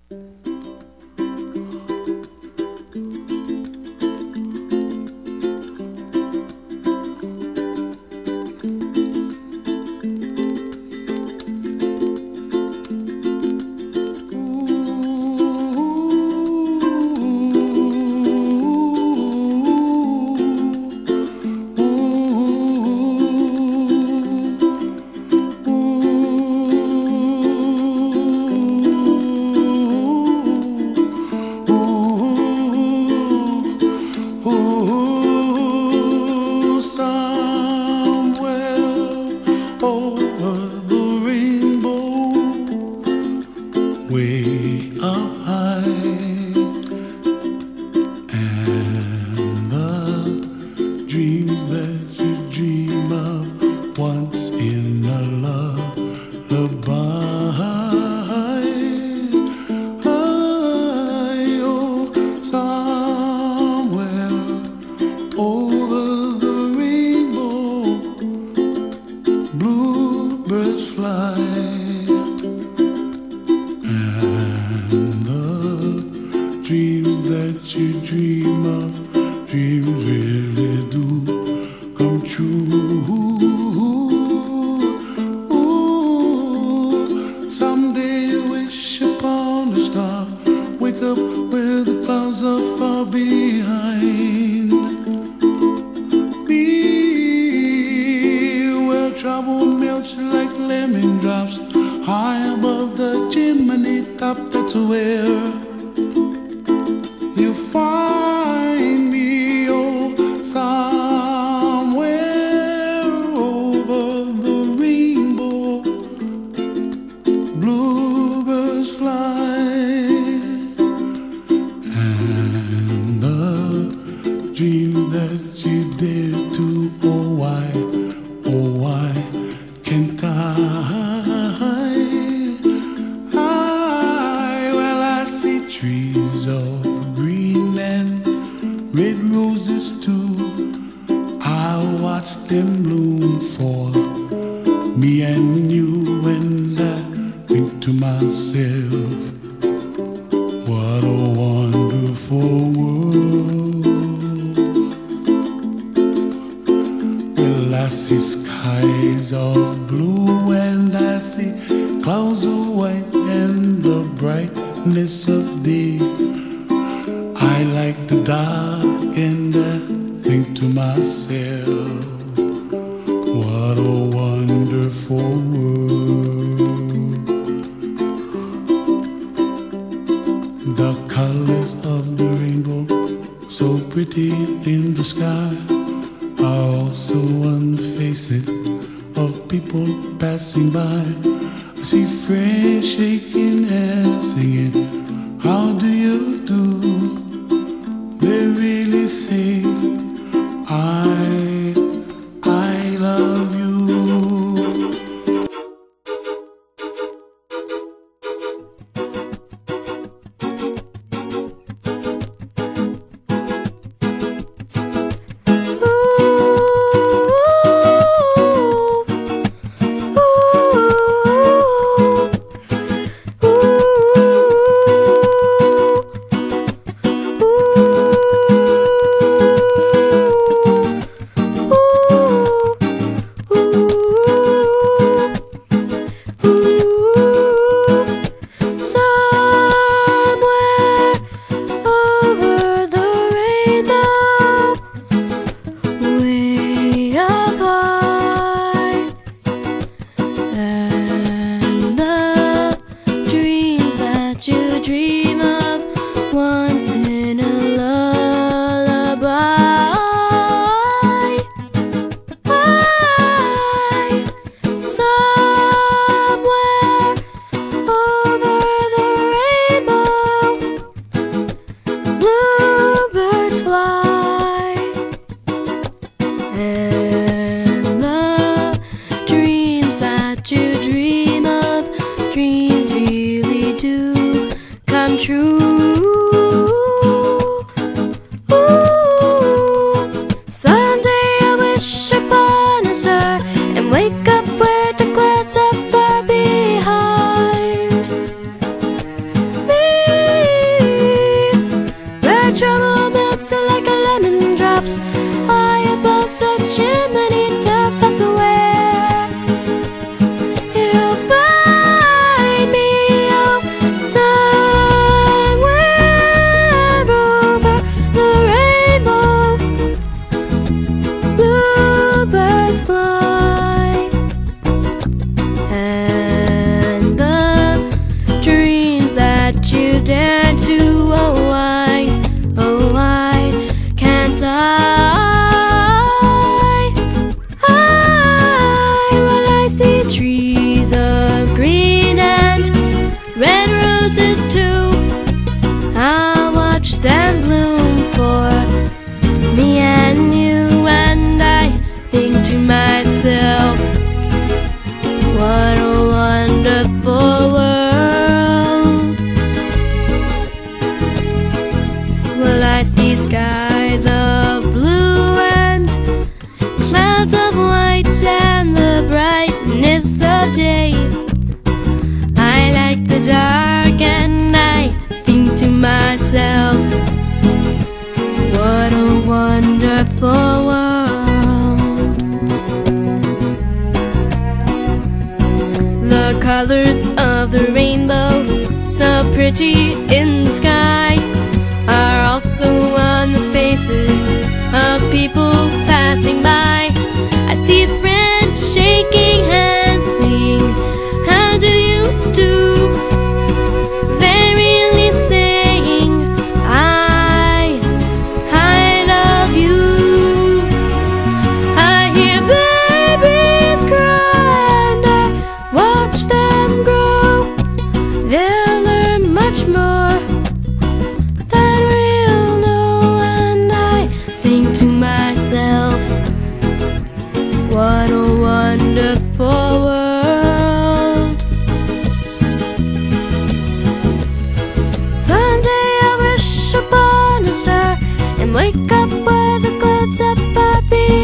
Me tops, high above the chimney tops. That's where you'll find me. Oh, somewhere over the rainbow, bluebirds fly, and the dreams that you dare to, oh why can't I? Well, I see trees of green and red roses too. I'll watch them bloom for me and you, and I think to myself, what a wonderful world. Well, I see skies of blue and clouds of white and the brightness of day. I like the dark and I think to myself, what a wonderful world. The colors of the rainbow, so pretty in the sky, are also on the faces of people passing by. I see friends shaking hands, saying, how do you do? They're really saying, I love you. I hear babies cry and I watch them grow. They'll learn much more than we'll know, and I think to myself, what a wonderful world. Someday I wish upon a star and wake up where the clouds are far below.